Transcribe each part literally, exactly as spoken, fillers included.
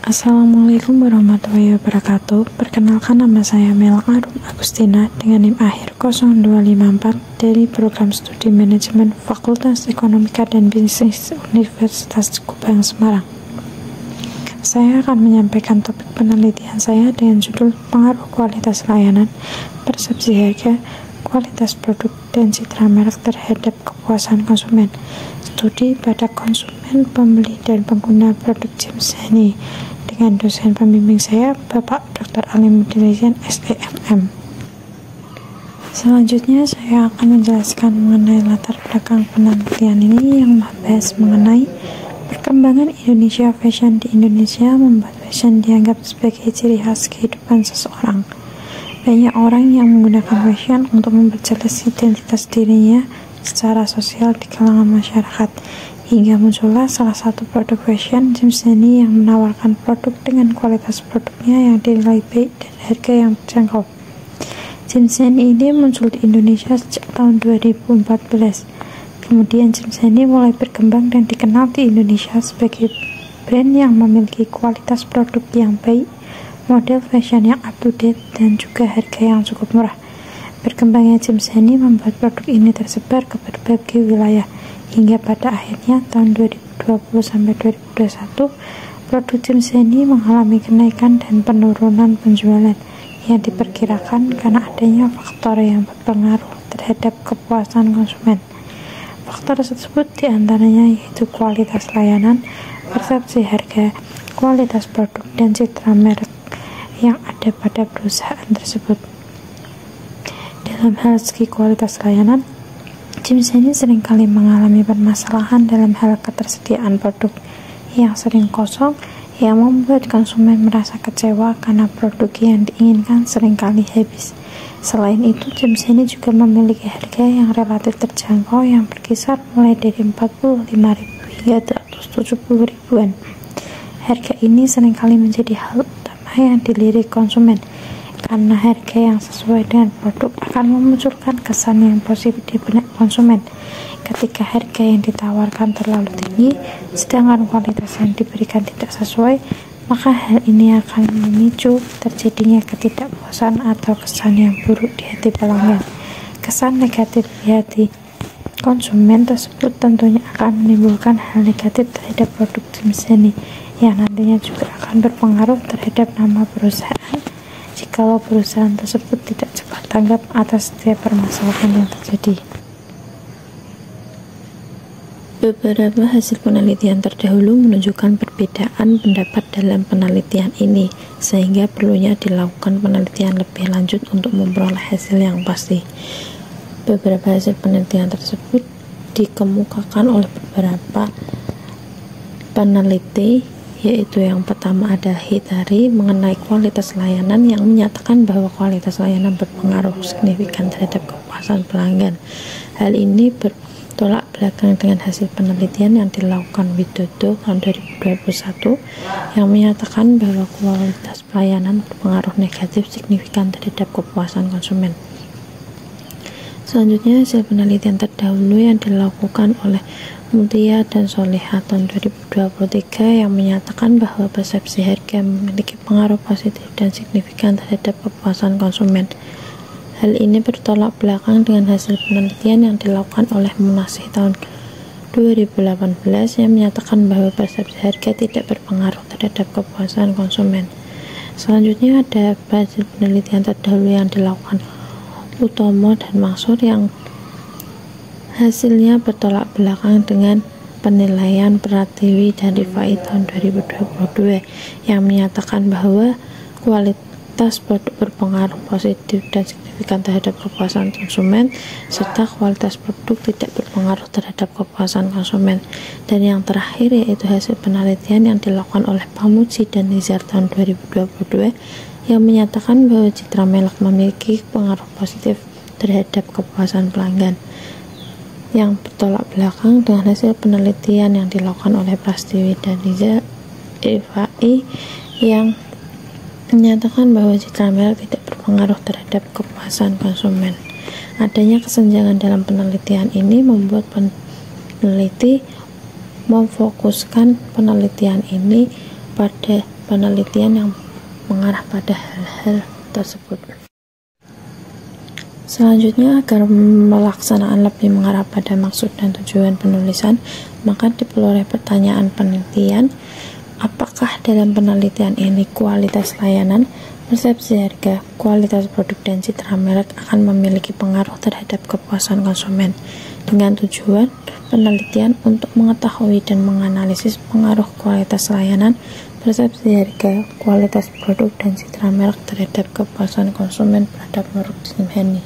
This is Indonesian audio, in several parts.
Assalamualaikum warahmatullahi wabarakatuh. Perkenalkan, nama saya Mela Arum Agustina dengan NIM akhir nol dua lima empat dari Program Studi Manajemen Fakultas Ekonomika dan Bisnis Universitas Kubang, Semarang. Saya akan menyampaikan topik penelitian saya dengan judul Pengaruh Kualitas Layanan, Persepsi Harga, Kualitas Produk, dan Citra Merek terhadap kepuasan konsumen. Studi pada konsumen, pembeli, dan pengguna produk James Haney dengan dosen pembimbing saya, Bapak Doktor Alimuddin, S E M M. Selanjutnya saya akan menjelaskan mengenai latar belakang penelitian ini yang membahas mengenai perkembangan Indonesia fashion di Indonesia membuat fashion dianggap sebagai ciri khas kehidupan seseorang. Banyak orang yang menggunakan fashion untuk memperjelas identitas dirinya secara sosial di kalangan masyarakat, hingga muncullah salah satu produk fashion, James Haney, yang menawarkan produk dengan kualitas produknya yang dinilai baik dan harga yang terjangkau. James Haney ini muncul di Indonesia sejak tahun dua ribu empat belas. Kemudian James Haney mulai berkembang dan dikenal di Indonesia sebagai brand yang memiliki kualitas produk yang baik, model fashion yang up to date, dan juga harga yang cukup murah. Berkembangnya James Haney membuat produk ini tersebar ke berbagai wilayah, hingga pada akhirnya tahun dua ribu dua puluh sampai dua ribu dua puluh satu produk James Haney mengalami kenaikan dan penurunan penjualan yang diperkirakan karena adanya faktor yang berpengaruh terhadap kepuasan konsumen. Faktor tersebut diantaranya yaitu kualitas layanan, persepsi harga, kualitas produk, dan citra merek yang ada pada perusahaan tersebut. Dalam hal segi kualitas layanan, James Haney seringkali mengalami permasalahan dalam hal ketersediaan produk yang sering kosong, yang membuat konsumen merasa kecewa karena produk yang diinginkan seringkali habis. Selain itu, James Haney juga memiliki harga yang relatif terjangkau yang berkisar mulai dari empat puluh lima ribu hingga seratus tujuh puluh ribuan. Harga ini seringkali menjadi hal utama yang dilirik konsumen, karena harga yang sesuai dengan produk akan memunculkan kesan yang positif di benak konsumen. Ketika harga yang ditawarkan terlalu tinggi, sedangkan kualitas yang diberikan tidak sesuai, maka hal ini akan memicu terjadinya ketidakpuasan atau kesan yang buruk di hati pelanggan. Kesan negatif di hati konsumen tersebut tentunya akan menimbulkan hal negatif terhadap produk James Haney, yang nantinya juga akan berpengaruh terhadap nama perusahaan jikalau perusahaan tersebut tidak cepat tanggap atas setiap permasalahan yang terjadi. Beberapa hasil penelitian terdahulu menunjukkan perbedaan pendapat dalam penelitian ini, sehingga perlunya dilakukan penelitian lebih lanjut untuk memperoleh hasil yang pasti. Beberapa hasil penelitian tersebut dikemukakan oleh beberapa peneliti, yaitu yang pertama adalah Hitari mengenai kualitas layanan, yang menyatakan bahwa kualitas layanan berpengaruh signifikan terhadap kepuasan pelanggan. Hal ini bertolak belakang dengan hasil penelitian yang dilakukan Widodo tahun dua ribu dua puluh satu yang menyatakan bahwa kualitas pelayanan berpengaruh negatif signifikan terhadap kepuasan konsumen. Selanjutnya, hasil penelitian terdahulu yang dilakukan oleh Mutia dan Soleha tahun dua ribu dua puluh tiga yang menyatakan bahwa persepsi harga memiliki pengaruh positif dan signifikan terhadap kepuasan konsumen. Hal ini bertolak belakang dengan hasil penelitian yang dilakukan oleh Munasih tahun dua ribu delapan belas yang menyatakan bahwa persepsi harga tidak berpengaruh terhadap kepuasan konsumen. Selanjutnya ada hasil penelitian terdahulu yang dilakukan Utomo dan Mansur yang hasilnya bertolak belakang dengan penilaian Pratiwi dan Rifai tahun dua ribu dua puluh dua yang menyatakan bahwa kualitas produk berpengaruh positif dan signifikan terhadap kepuasan konsumen, serta kualitas produk tidak berpengaruh terhadap kepuasan konsumen. Dan yang terakhir yaitu hasil penelitian yang dilakukan oleh Pamuji dan Nizar tahun dua ribu dua puluh dua yang menyatakan bahwa citra merek memiliki pengaruh positif terhadap kepuasan pelanggan, yang bertolak belakang dengan hasil penelitian yang dilakukan oleh Prastiwi dan Riza Rifai yang menyatakan bahwa citra merek tidak berpengaruh terhadap kepuasan konsumen. Adanya kesenjangan dalam penelitian ini membuat peneliti memfokuskan penelitian ini pada penelitian yang mengarah pada hal-hal tersebut. Selanjutnya, agar pelaksanaan lebih mengarah pada maksud dan tujuan penulisan, maka diperoleh pertanyaan penelitian. Apakah dalam penelitian ini kualitas layanan, persepsi harga, kualitas produk, dan citra merek akan memiliki pengaruh terhadap kepuasan konsumen, dengan tujuan penelitian untuk mengetahui dan menganalisis pengaruh kualitas layanan, persepsi harga, kualitas produk, dan citra merek terhadap kepuasan konsumen terhadap produk ini.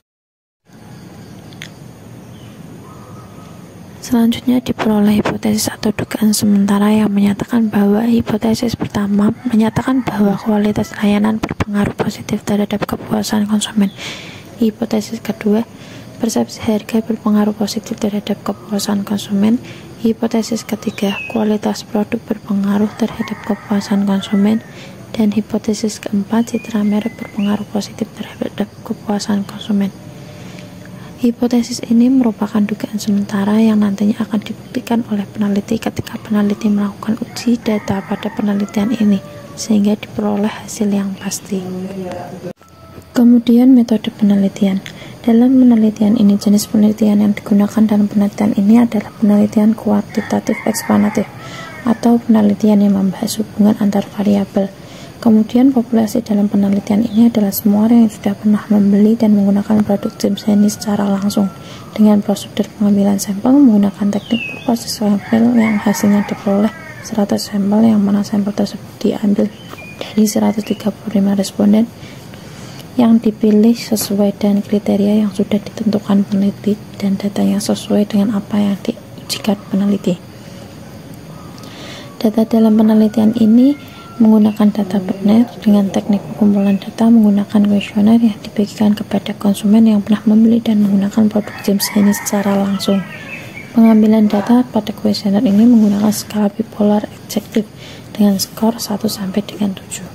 Selanjutnya diperoleh hipotesis atau dugaan sementara yang menyatakan bahwa hipotesis pertama menyatakan bahwa kualitas layanan berpengaruh positif terhadap kepuasan konsumen. Hipotesis kedua, persepsi harga berpengaruh positif terhadap kepuasan konsumen. Hipotesis ketiga, kualitas produk berpengaruh terhadap kepuasan konsumen. Dan hipotesis keempat, citra merek berpengaruh positif terhadap kepuasan konsumen. Hipotesis ini merupakan dugaan sementara yang nantinya akan dibuktikan oleh peneliti ketika peneliti melakukan uji data pada penelitian ini, sehingga diperoleh hasil yang pasti. Kemudian metode penelitian. Dalam penelitian ini, jenis penelitian yang digunakan dalam penelitian ini adalah penelitian kuantitatif eksplanatif atau penelitian yang membahas hubungan antar variabel. Kemudian populasi dalam penelitian ini adalah semua orang yang sudah pernah membeli dan menggunakan produk James Haney secara langsung dengan prosedur pengambilan sampel menggunakan teknik berbasis sampel yang hasilnya diperoleh seratus sampel, yang mana sampel tersebut diambil dari seratus tiga puluh lima responden yang dipilih sesuai dengan kriteria yang sudah ditentukan peneliti dan datanya sesuai dengan apa yang diujikan peneliti. Data dalam penelitian ini menggunakan data benar dengan teknik pengumpulan data menggunakan kuesioner yang dibagikan kepada konsumen yang pernah membeli dan menggunakan produk James Haney secara langsung. Pengambilan data pada kuesioner ini menggunakan skala bipolar adjektif dengan skor satu sampai dengan tujuh.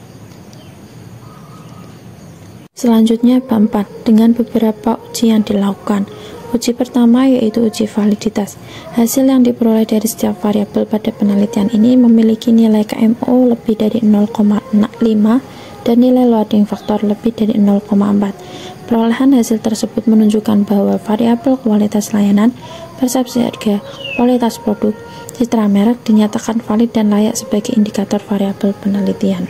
Selanjutnya bab empat dengan beberapa uji yang dilakukan. Uji pertama yaitu uji validitas. Hasil yang diperoleh dari setiap variabel pada penelitian ini memiliki nilai K M O lebih dari nol koma lima dan nilai loading faktor lebih dari nol koma empat. Perolehan hasil tersebut menunjukkan bahwa variabel kualitas layanan, persepsi harga, kualitas produk, citra merek dinyatakan valid dan layak sebagai indikator variabel penelitian.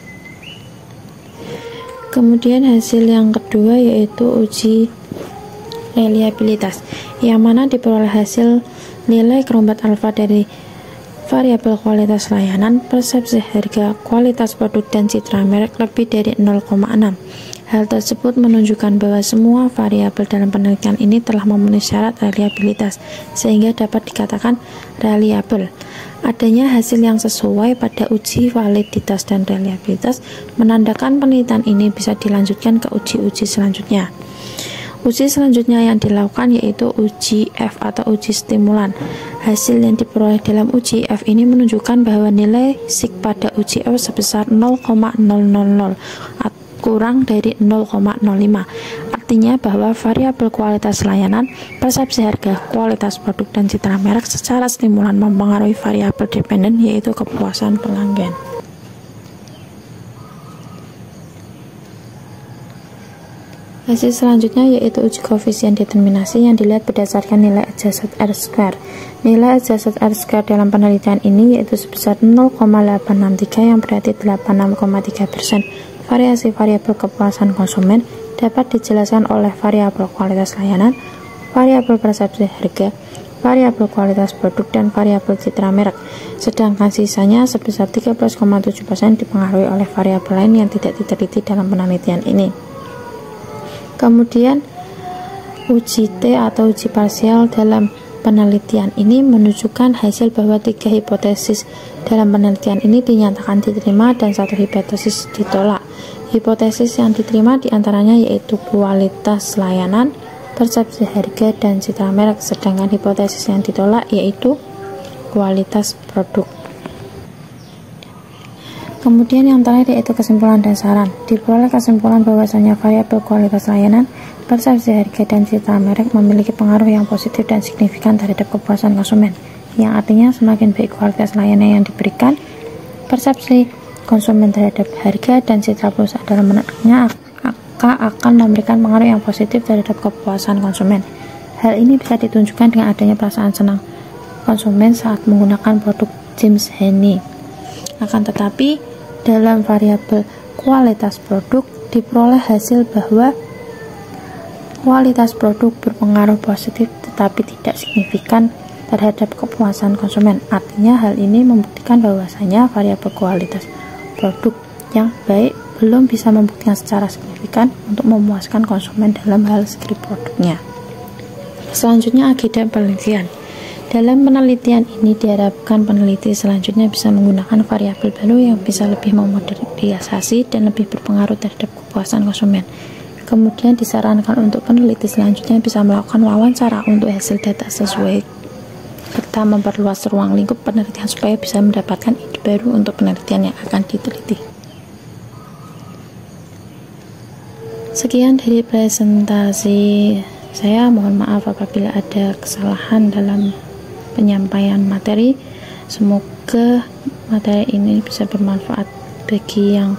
Kemudian hasil yang kedua yaitu uji reliabilitas, yang mana diperoleh hasil nilai kerumbat alfa dari variabel kualitas layanan, persepsi harga, kualitas produk, dan citra merek lebih dari nol koma enam. Hal tersebut menunjukkan bahwa semua variabel dalam penelitian ini telah memenuhi syarat reliabilitas, sehingga dapat dikatakan reliable. Adanya hasil yang sesuai pada uji validitas dan reliabilitas menandakan penelitian ini bisa dilanjutkan ke uji-uji selanjutnya. Uji selanjutnya yang dilakukan yaitu uji F atau uji stimulan. Hasil yang diperoleh dalam uji F ini menunjukkan bahwa nilai sig pada uji F sebesar nol koma nol nol nol kurang dari nol koma nol lima. Artinya bahwa variabel kualitas layanan, persepsi harga, kualitas produk, dan citra merek secara stimulan mempengaruhi variabel dependen yaitu kepuasan pelanggan. Hasil selanjutnya yaitu uji koefisien determinasi yang dilihat berdasarkan nilai adjusted R-square. Nilai adjusted R-square dalam penelitian ini yaitu sebesar nol koma delapan enam tiga yang berarti delapan puluh enam koma tiga persen. Variasi variabel kepuasan konsumen dapat dijelaskan oleh variabel kualitas layanan, variabel persepsi harga, variabel kualitas produk, dan variabel citra merek. Sedangkan sisanya sebesar tiga belas koma tujuh persen dipengaruhi oleh variabel lain yang tidak diteliti dalam penelitian ini. Kemudian uji T atau uji parsial dalam penelitian ini menunjukkan hasil bahwa tiga hipotesis dalam penelitian ini dinyatakan diterima dan satu hipotesis ditolak. Hipotesis yang diterima diantaranya yaitu kualitas layanan, persepsi harga, dan citra merek, sedangkan hipotesis yang ditolak yaitu kualitas produk. Kemudian yang terakhir yaitu kesimpulan dan saran. Diperoleh kesimpulan bahwasanya variabel kualitas layanan, persepsi harga, dan citra merek memiliki pengaruh yang positif dan signifikan terhadap kepuasan konsumen, yang artinya semakin baik kualitas layanan yang diberikan, persepsi konsumen terhadap harga dan citra perusahaan dalam menentukannya akan memberikan pengaruh yang positif terhadap kepuasan konsumen. Hal ini bisa ditunjukkan dengan adanya perasaan senang konsumen saat menggunakan produk James Honey. Akan tetapi, dalam variabel kualitas produk diperoleh hasil bahwa kualitas produk berpengaruh positif tetapi tidak signifikan terhadap kepuasan konsumen. Artinya, hal ini membuktikan bahwasanya variabel kualitas produk yang baik belum bisa membuktikan secara signifikan untuk memuaskan konsumen dalam hal skrip produknya. Selanjutnya, agenda penelitian. Dalam penelitian ini diharapkan peneliti selanjutnya bisa menggunakan variabel baru yang bisa lebih memodernisasi dan lebih berpengaruh terhadap kepuasan konsumen. Kemudian disarankan untuk peneliti selanjutnya bisa melakukan wawancara untuk hasil data sesuai serta memperluas ruang lingkup penelitian supaya bisa mendapatkan ide baru untuk penelitian yang akan diteliti. Sekian dari presentasi saya, mohon maaf apabila ada kesalahan dalam penyampaian materi. Semoga materi ini bisa bermanfaat bagi yang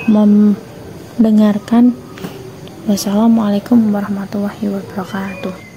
mendengarkan. Wassalamualaikum warahmatullahi wabarakatuh.